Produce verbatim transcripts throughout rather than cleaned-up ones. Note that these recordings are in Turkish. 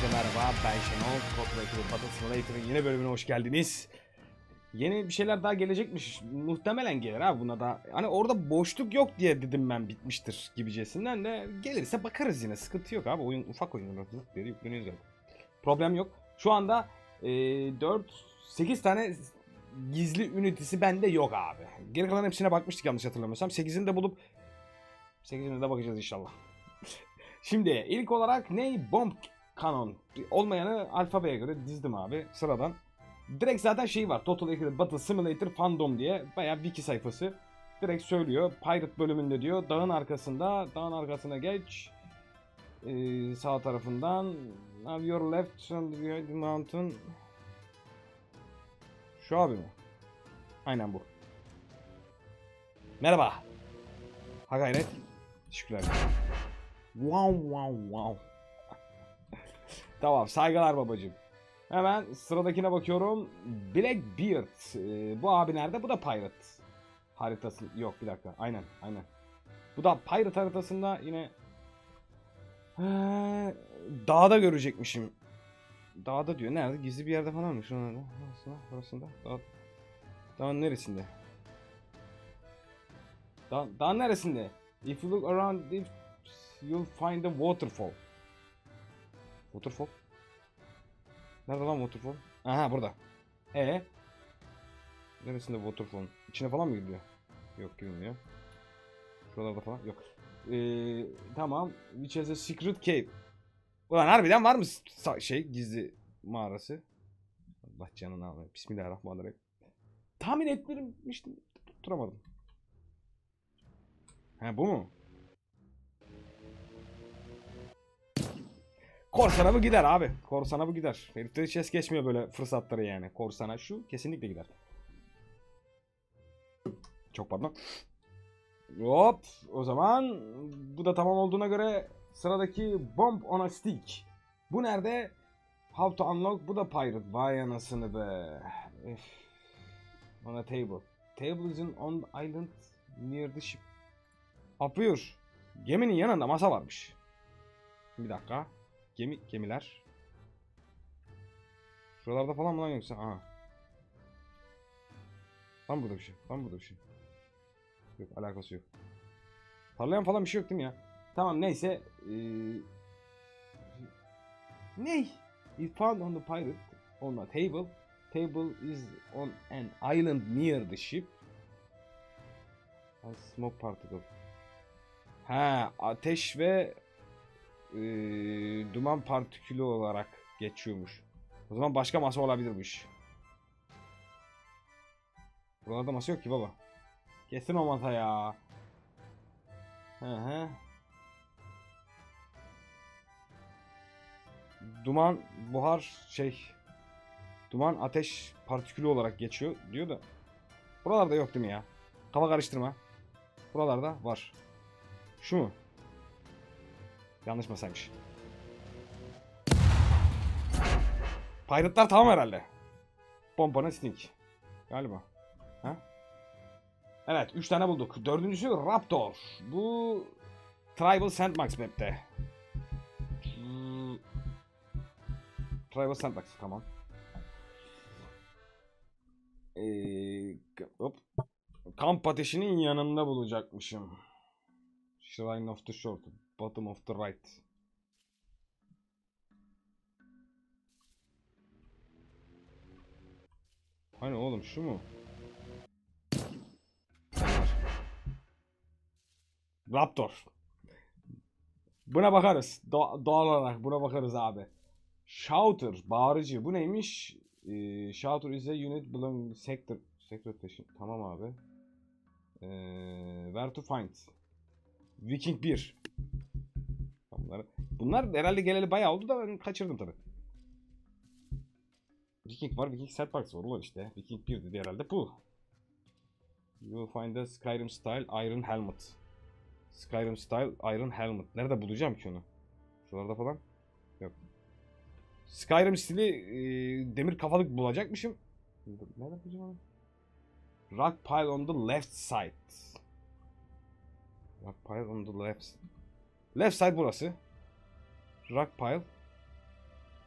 Herkese merhaba, ben Şenol. Copyright Battle Simulator'ın yeni bölümüne hoş geldiniz. Yeni bir şeyler daha gelecekmiş. Muhtemelen gelir abi buna da. Hani orada boşluk yok diye dedim ben, bitmiştir gibicesinden de. Gelirse bakarız yine, sıkıntı yok abi. Oyun ufak oyun. Diye yükleniyor zaten. Problem yok. Şu anda e, dört sekiz tane gizli ünitesi bende yok abi. Geri kalan hepsine bakmıştık yanlış hatırlamıyorsam. sekizini de bulup sekizine de bakacağız inşallah. Şimdi ilk olarak ne? Bomb Canon. Olmayanı alfabeye göre dizdim abi sıradan. Direkt zaten şey var. Total Battle Simulator Fandom diye bayağı wiki sayfası. Direkt söylüyor. Pirate bölümünde diyor. Dağın arkasında. Dağın arkasına geç. Ee, sağ tarafından. Have your left on the mountain. Şu abi mi? Aynen bu. Merhaba. Ha gayret. Teşekkürler. Wow wow wow. Tamam, saygılar babacığım. Hemen sıradakine bakıyorum. Blackbeard. Ee, bu abi nerede? Bu da Pirate haritası. Yok, bir dakika. Aynen aynen. Bu da Pirate haritasında yine ee, dağda görecekmişim. Dağda diyor. Nerede? Gizli bir yerde falan mı? Şurada. Orasında. Orasında. Dağ, dağın neresinde? Dağ, dağın neresinde? If you look around, if you'll find a waterfall. Waterfall? Nerede lan waterfall? Aha, burada. E neresinde waterfall? İçine falan mı giriliyor? Yok, girmiyor. Şuralarda falan yok. Ee, tamam. Which has a secret cave. Ulan harbiden var mı şey gizli mağarası? Allah canını almayı. Bismillahirrahmanirrahim. Tahmin etmiştim. Tutturamadım. Ha, bu mu? Korsana bu gider abi. Korsana bu gider. Herifte hiç es geçmiyor böyle fırsatları yani. Korsana şu kesinlikle gider. Çok pardon. Hop. O zaman bu da tamam olduğuna göre sıradaki Bomb on a Stick. Bu nerede? How to unlock. Bu da Pirate. Vay anasını be. Öf. On a table. Table is on the island near the ship. Apıyor. Geminin yanında masa varmış. Bir dakika. Gemi, gemiler. Şuralarda falan mı lan yoksa? Aha. Tam burada bir şey. Tam burada bir şey. Yok, alakası yok. Parlayan falan bir şey yok değil mi ya? Tamam, neyse. Ee... Ney? It found on the pirate on a table. Table is on an island near the ship. A smoke particle. Ha, ateş ve ee, duman partikülü olarak geçiyormuş. O zaman başka masa olabilirmiş. Buralarda masa yok ki baba. Kesin o masa ya. Hı hı. Duman, buhar, şey. Duman, ateş partikülü olarak geçiyor diyor da. Buralarda yok değil mi ya? Kafa karıştırma. Buralarda var. Şu mu? Yanlış masaymış. Pirate'lar tamam herhalde. Pompona Stink. Galiba. Ha? Evet, üç tane bulduk. Dördüncüsü Raptor. Bu Tribal Sandbox map'te. Hmm. Tribal Sandbox, tamam. Ee, hop. Kamp ateşinin yanında bulacakmışım. Shrine of the Short, bottom of the right. Hani oğlum şu mu? Raptor. Buna bakarız. Do doğal olarak buna bakarız abi. Shouter, bağırıcı. Bu neymiş? Ee, Shouter is a unit belonging sector. Sector station. Tamam abi. Ee, where to find? Viking bir. Bunlar, bunlar herhalde geleli bayağı oldu da ben kaçırdım tabi. Viking var, Viking Setbacks var ulan işte. Viking bir dedi herhalde bu. You will find a Skyrim style iron helmet. Skyrim style iron helmet. Nerede bulacağım ki onu? Şuralarda falan. Yok. Skyrim stili e, demir kafalık bulacakmışım. Nerede bulacağım? Rock pile on the left side. Rock pile on the left. Left side burası. Rock pile.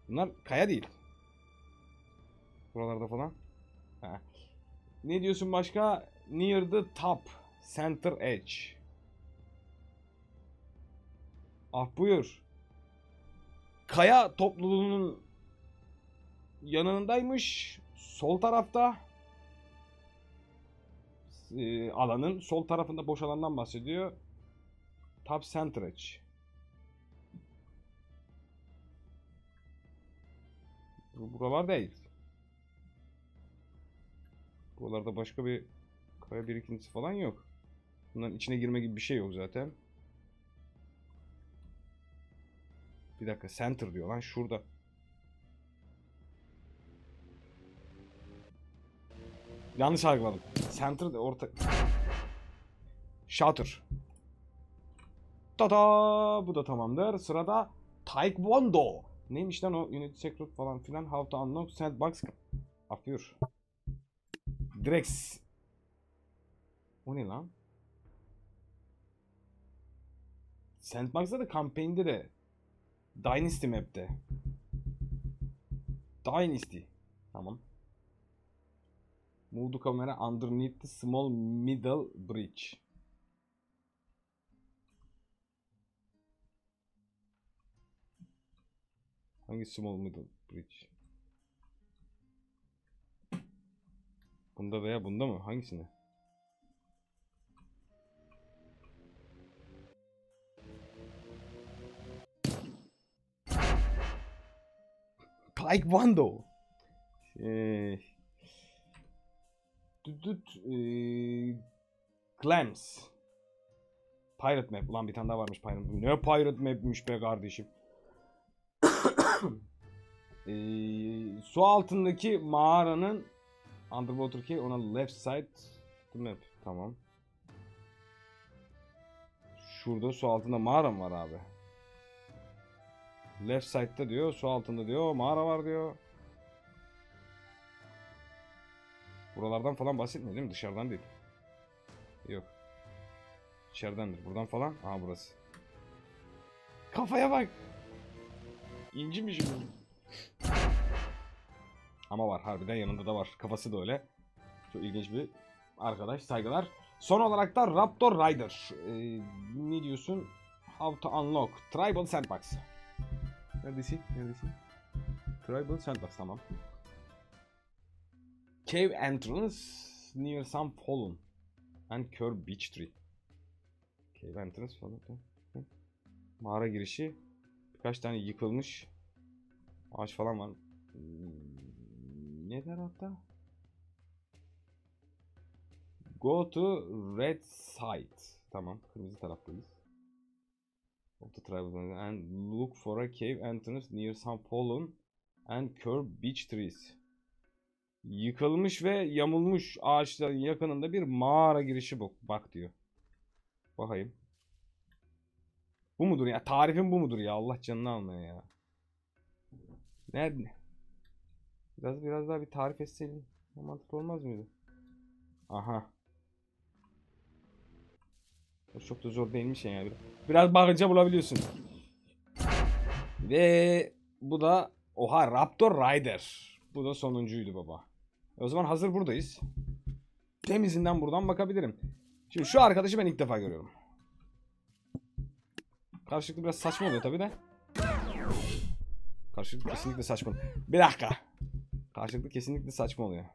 Bunlar kaya değil. Buralarda falan. Ha. Ne diyorsun başka? Near the top. Center edge. Ah buyur. Kaya topluluğunun yanındaymış. Sol tarafta. Ee, alanın sol tarafında boş alandan bahsediyor. Top center edge. Buralar değil. Buralarda başka bir kaya birikintisi falan yok. Bunların içine girme gibi bir şey yok zaten. Bir dakika, center diyor lan şurada. Yanlış algıladım. Center de orta. Shutter. Tada! Bu da tamamdır. Sırada Taekwondo. Neymiş lan o? Unity Secret falan filan. How to unlock sandbox. Afıyor. Drex. O ne lan? Sandbox'da da campaign'de de Dynasty map'te. Dynasty. Tamam. Move the camera underneath the small middle bridge. Hangi small middle bridge? Bunda veya bunda mı? Hangisinde? Taekwondo. Ee, düt, e, Clams. Pirate Map. Ulan bir tane daha varmış Pirate Map. Ne Pirate Map'miş be kardeşim. ee, su altındaki mağaranın Underwater Cave ona left side the map. Tamam. Şurada su altında mağara mı var abi? Left side'da diyor, su altında diyor, mağara var diyor. Buralardan falan bahsetmiyor değil mi? Dışarıdan değil. Yok. İçeridendir. Buradan falan. Aha burası. Kafaya bak. İnci mi şimdi? Ama var. Harbiden yanında da var. Kafası da öyle. Çok ilginç bir arkadaş. Saygılar. Son olarak da Raptor Rider. Ee, ne diyorsun? How to unlock Tribal Sandbox. Neredesin? Neredesin? Tribal Sandbox. Tamam. Cave entrance near some fallen and curved beech tree. Cave entrance falan. Mağara girişi. Birkaç tane yıkılmış ağaç falan var. Ne tarafta? Go to red side. Tamam, kırmızı taraftayız. Of the tribal and look for a cave entrance near some fallen and curved beech trees. Yıkılmış ve yamulmuş ağaçların yakınında bir mağara girişi bak, bak diyor. Bakayım. Bu mudur ya? Tarifim bu mudur ya? Allah canını almaya ya. Nerede? Biraz biraz daha bir tarif etseydin mantıklı olmaz mıydı? Aha. Çok da zor değilmiş yani. Biraz bakınca bulabiliyorsun. Ve bu da oha Raptor Rider. Bu da sonuncuydu baba. O zaman hazır buradayız. Temizinden buradan bakabilirim. Şimdi şu arkadaşı ben ilk defa görüyorum. Karşılıklı biraz saçma oluyor tabi de. Karşılıklı kesinlikle saçma. Bir dakika. Karşılıklı kesinlikle saçma oluyor.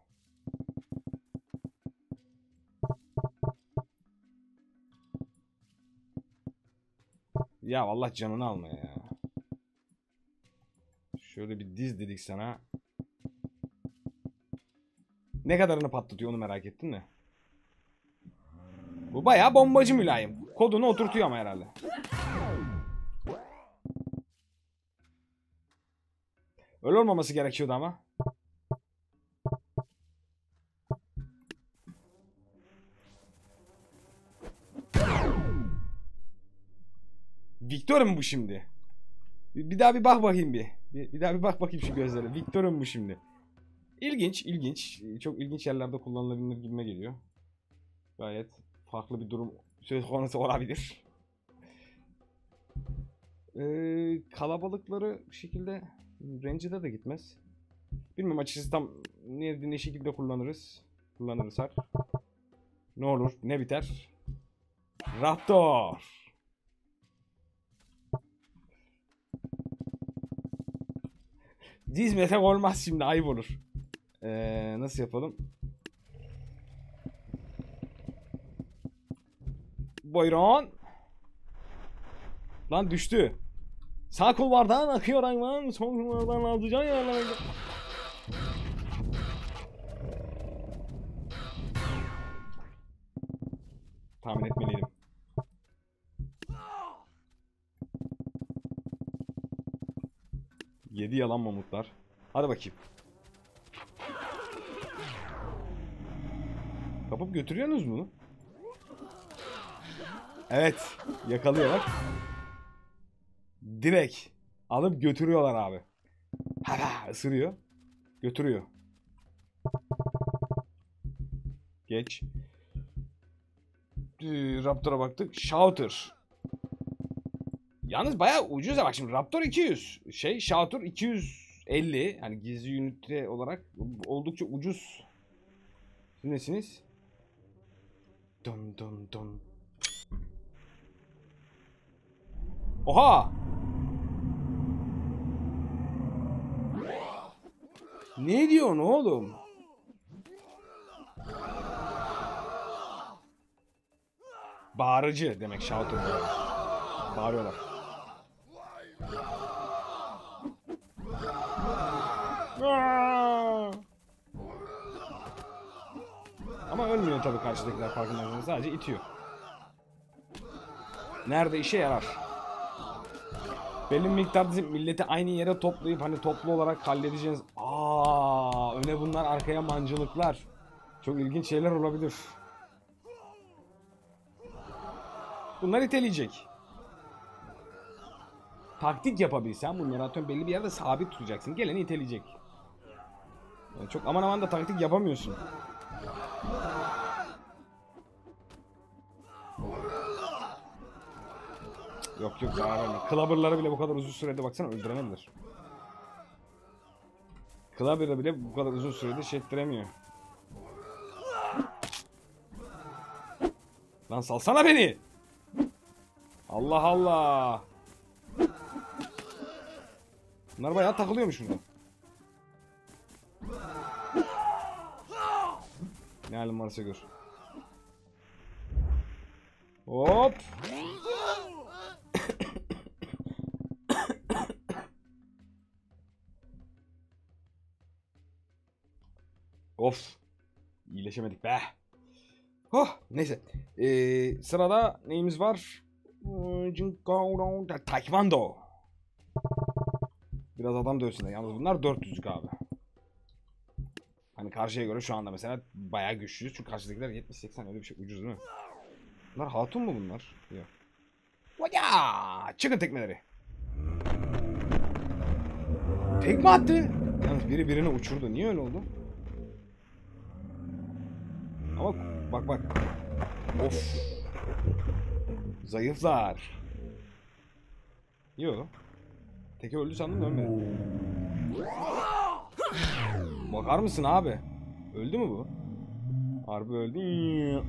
Ya Allah canını almaya ya. Şöyle bir diz dedik sana. Ne kadarını patlatıyor onu merak ettin mi? Bu bayağı bombacı mülayim. Kodunu oturtuyor ama herhalde. Öyle olmaması gerekiyordu ama. Victor mu bu şimdi? Bir, bir daha bir bak bakayım bir. bir. Bir daha bir bak bakayım şu gözlere. Victor mu bu şimdi? İlginç, ilginç. Çok ilginç yerlerde kullanılabilir gibime geliyor. Gayet farklı bir durum söz konusu olabilir. Ee, kalabalıkları bir şekilde Range'da da gitmez. Bilmiyorum açıkçası tam ne, ne şekilde kullanırız. Kullanırız har. Ne olur ne biter. Raptor. Dizmetek olmaz şimdi ayıp olur. Ee, nasıl yapalım? Buyurun. Lan düştü. Sağ kulvardan akıyor hayvan. Sol kulvardan alacaksın ya. Tahmin etmeliydim. Yedi yalan mamutlar. Hadi bakayım. Kapıp götürüyorsunuz mu? Evet. Yakalıyorlar. Direkt alıp götürüyorlar abi. Hala ısırıyor. Götürüyor. Geç. Raptor'a baktık. Shouter. Yalnız bayağı ucuz ya bak şimdi Raptor iki yüz. Şey Shouter iki yüz elli. Hani gizli ünite olarak oldukça ucuz. Siz nesiniz? Dun dun dun. Oha! Ne diyorsun oğlum? Bağırıcı demek Shouter. Bağırıyorlar. Ama ölmüyor tabii karşıdakiler farkındaysanız sadece itiyor. Nerede işe yarar? Belli bir miktarda milleti aynı yere toplayıp hani toplu olarak halledeceğiz. Aa, öne bunlar arkaya mancılıklar. Çok ilginç şeyler olabilir. Bunlar iteleyecek. Taktik yapabilsen bunları atıyorum belli bir yerde sabit tutacaksın. Geleni iteleyecek. Yani çok aman aman da taktik yapamıyorsun. Yok yok zarar verme. Clubber'ları bile bu kadar uzun sürede baksana öldüremediler. Clubber'ı bile bu kadar uzun sürede şey ettiremiyor. Lan salsana beni. Allah Allah. Bunlar bayağı takılıyormuş burada. Ne halin varsa gör. Hop. Of. İyileşemedik be. Oh, neyse. Ee, sırada neyimiz var? Taekwondo. Biraz adam dövsünler. Yalnız bunlar dört yüzlük abi. Hani karşıya göre şu anda mesela bayağı güçlüyüz. Çünkü karşıdakiler yetmiş seksen öyle bir şey. Ucuz değil mi? Bunlar hatun mu bunlar? Yok. Vaya! Çıkın tekmeleri. Tekme attı. Yalnız biri birini uçurdu. Niye öyle oldu? Ama bak bak. Of. Zayıflar. Yok. Teki öldü sandım da ölmedi. Bakar mısın abi? Öldü mü bu? Harbi öldü.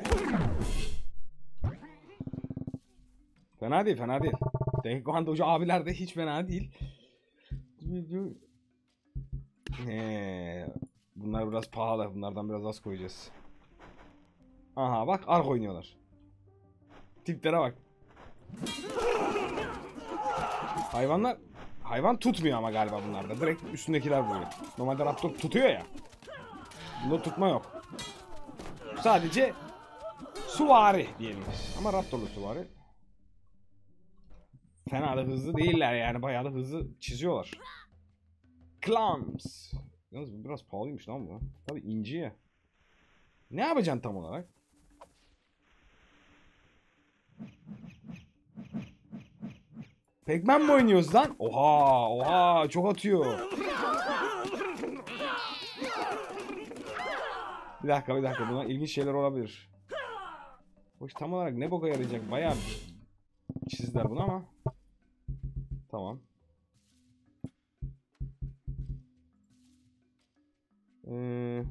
Fena değil, fena değil. Taekwondocu abiler de hiç fena değil. He, bunlar biraz pahalı. Bunlardan biraz az koyacağız. Aha bak ark oynuyorlar. Tiplere bak. Hayvanlar hayvan tutmuyor ama galiba bunlarda. Direkt üstündekiler böyle. Normalde Raptor tutuyor ya. Bunda tutma yok. Sadece suvari diyelim. Ama Raptor'lu suvari. Fena da hızlı değiller yani. Bayağı da hızlı çiziyorlar. Clams. Yalnız bu biraz pahalıymış lan bu. Tabii inci ya. Ne yapacaksın tam olarak? Pac-Man mi oynuyoruz lan? Oha oha çok atıyor. Bir dakika bir dakika buna ilginç şeyler olabilir. Hoş tam olarak ne boka yarayacak bayağı çizdiler bunu ama. Tamam. Ee,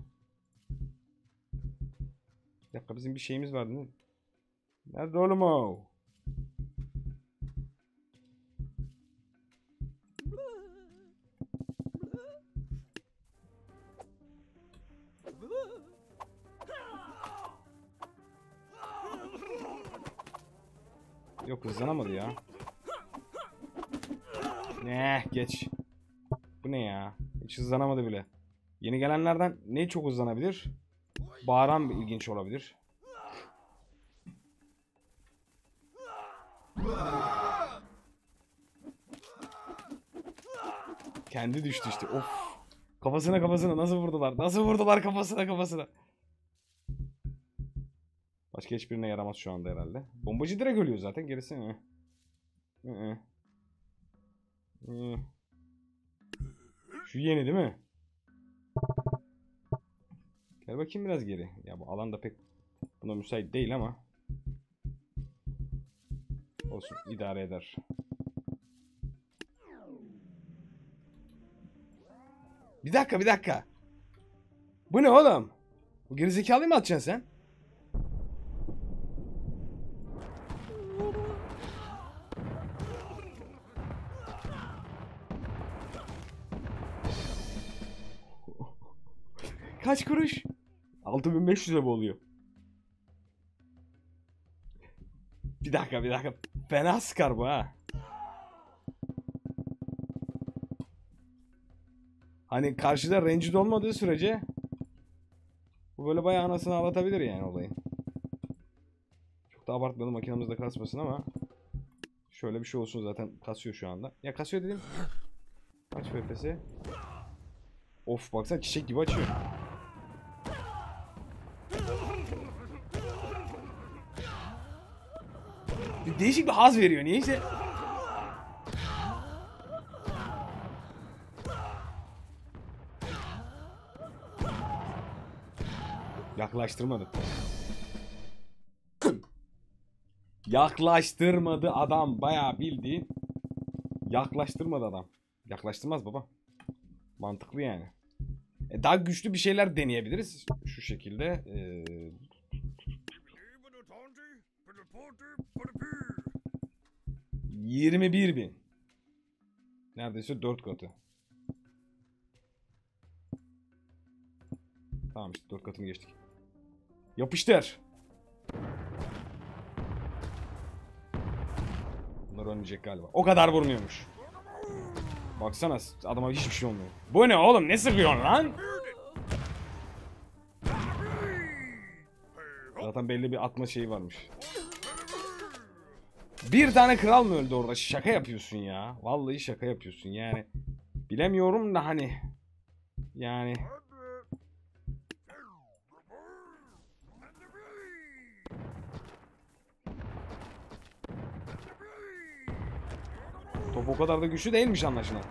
bir dakika, bizim bir şeyimiz vardı değil mi? Nerede oğlum o? Yok, hızlanamadı ya. Ne geç. Bu ne ya? Hiç hızlanamadı bile. Yeni gelenlerden ne çok hızlanabilir? Bağıran bir ilginç olabilir. Kendi düştü işte. Of. Kafasına kafasına nasıl vurdular? Nasıl vurdular kafasına kafasına? Başka hiçbirine yaramaz şu anda herhalde. Bombacı direkt ölüyor zaten. Gerisi mi? Hı -hı. Hı. Şu yeni değil mi? Gel bakayım biraz geri. Ya bu alan da pek buna müsait değil ama. Olsun, idare eder. Bir dakika bir dakika. Bu ne oğlum? Bu gerizekalıyı mı atacaksın sen? Kaç kuruş? altı bin beş yüze mi oluyor? Bir dakika bir dakika. Fena sıkar bu ha. Hani karşıda rencide olmadığı sürece bu böyle bayağı anasını ağlatabilir yani olayın. Çok da abartmadım, makinamızda kasmasın ama şöyle bir şey olsun, zaten kasıyor şu anda. Ya kasıyor dedim. Aç F P S. Of, baksana çiçek gibi açıyor. Bir değişik bir haz veriyor niyeyse. Yaklaştırmadı. Yaklaştırmadı adam, bayağı bildiğin. Yaklaştırmadı adam. Yaklaştırmaz baba. Mantıklı yani. E daha güçlü bir şeyler deneyebiliriz. Şu şekilde. Ee... yirmi bir bin. Neredeyse dört katı. Tamam işte, dört katını geçtik. Yapıştır. Bunlar ölmeyecek galiba. O kadar vurmuyormuş. Baksana, adama hiçbir şey olmuyor. Bu ne oğlum, ne sıkıyorsun lan? Zaten belli bir atma şeyi varmış. Bir tane kral mı öldü orada? Şaka yapıyorsun ya. Vallahi şaka yapıyorsun yani. Bilemiyorum da hani. Yani. Top o kadar da güçlü değilmiş anlaşılan.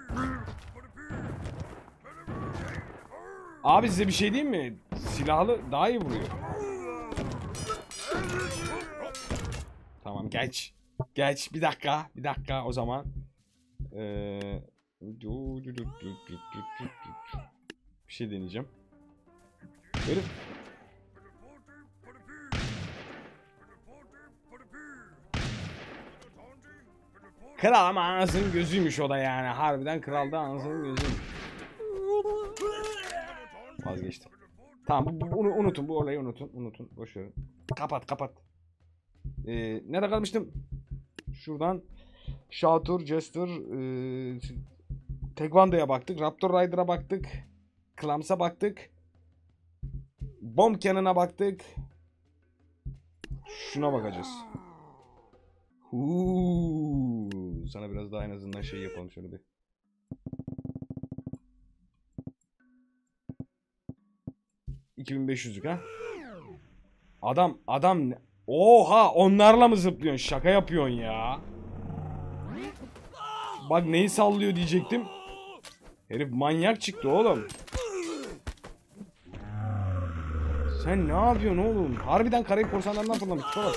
Abi size bir şey diyeyim mi? Silahlı daha iyi vuruyor. Tamam, geç. Geç, bir dakika. Bir dakika o zaman. Ee, bir şey deneyeceğim. Herif. Kral ama anasının gözüymüş o da yani. Harbiden kral da anasının gözüymüş. Vazgeçtim. Tamam, bu, bunu unutun, bu olayı unutun. Unutun, boşverin. Kapat kapat. Ee, nerede kalmıştım? Şuradan Shatur, Jester, e, Tekvando'ya baktık. Raptor Rider'a baktık. Clams'a baktık. Bomb Cannon'a baktık. Şuna bakacağız. Huu, sana biraz daha en azından şey yapalım şöyle bir. iki bin beş yüzlük ha. Adam adam oha, onlarla mı zıplıyorsun? Şaka yapıyorsun ya. Bak neyi sallıyor diyecektim. Herif manyak çıktı oğlum. Sen ne yapıyorsun oğlum? Harbiden Karayip Korsanlarından fırlamış. Bak.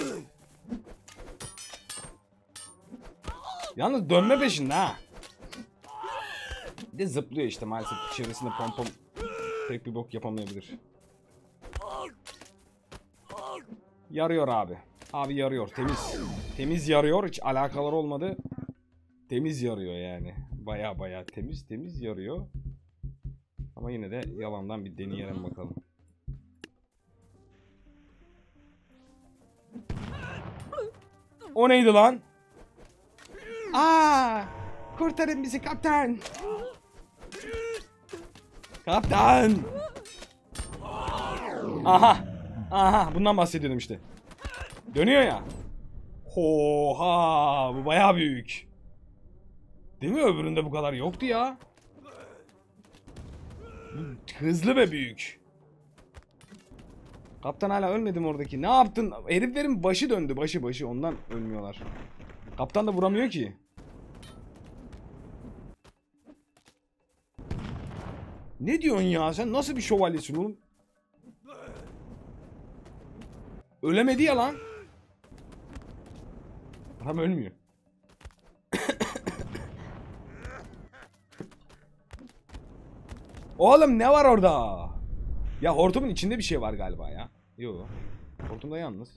Yalnız dönme peşinde ha. Bir de zıplıyor işte maalesef, çevresinde pompom pek bir bok yapamayabilir. Yarıyor abi. Abi yarıyor. Temiz. Temiz yarıyor. Hiç alakaları olmadı. Temiz yarıyor yani. Baya baya temiz temiz yarıyor. Ama yine de yalandan bir deneyelim bakalım. O neydi lan? Aa! Kurtarın bizi kaptan. Kaptan. Aha. Aha, bundan bahsediyordum işte. Dönüyor ya. Oha, bu bayağı büyük. Değil mi? Öbüründe bu kadar yoktu ya. Hızlı ve büyük. Kaptan hala ölmedi mi oradaki? Ne yaptın? Heriflerin başı döndü. Başı başı. Ondan ölmüyorlar. Kaptan da vuramıyor ki. Ne diyorsun ya? Sen nasıl bir şövalyesin oğlum? Ölemedi ya lan. Adam ölmüyor. Oğlum ne var orada? Ya hortumun içinde bir şey var galiba ya. Yok. Hortumda yalnız.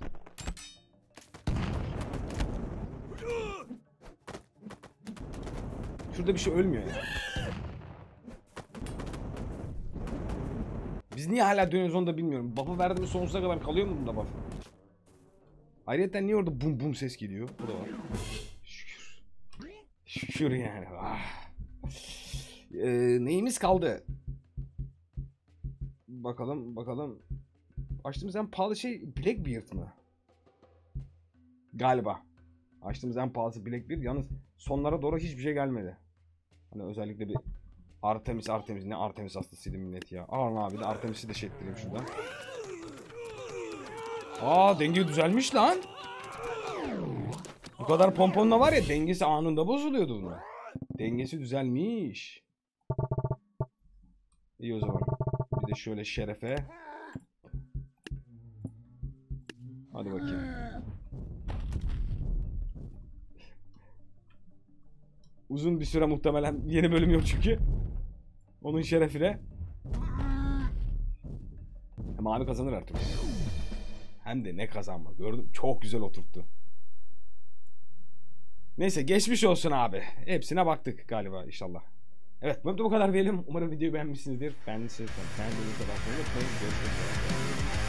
Şurada bir şey ölmüyor ya. Biz niye hala dönüyoruz onu da bilmiyorum. Buff'ı verdi mi sonsuza kadar kalıyor mu bunda buff? Ayrıca niye orada bum bum ses geliyor? Bu da var. Şükür. Şükür yani. Ah. Ee, neyimiz kaldı? Bakalım bakalım. Açtığımız en pahalı şey Blackbeard mı? Galiba. Açtığımız en pahalısı Blackbeard. Yalnız sonlara doğru hiçbir şey gelmedi. Hani özellikle bir Artemis Artemis ne Artemis hastasıydı millet ya. Alın abi de Artemis'i de çektireyim şuradan. Aa, denge düzelmiş lan. Bu kadar pomponla var ya, dengesi anında bozuluyordu bunun. Dengesi düzelmiş. İyi o zaman. Bir de şöyle şerefe. Hadi bakayım. Uzun bir süre muhtemelen yeni bölüm yok çünkü. Onun şerefine. Mavi kazanır artık. Hem de ne kazanma. Gördüm. Çok güzel oturttu. Neyse geçmiş olsun abi. Hepsine baktık galiba inşallah. Evet, bu kadar diyelim. Umarım videoyu beğenmişsinizdir. Beğendiyseniz kendinize bakmayı unutmayın. Görüşmek üzere.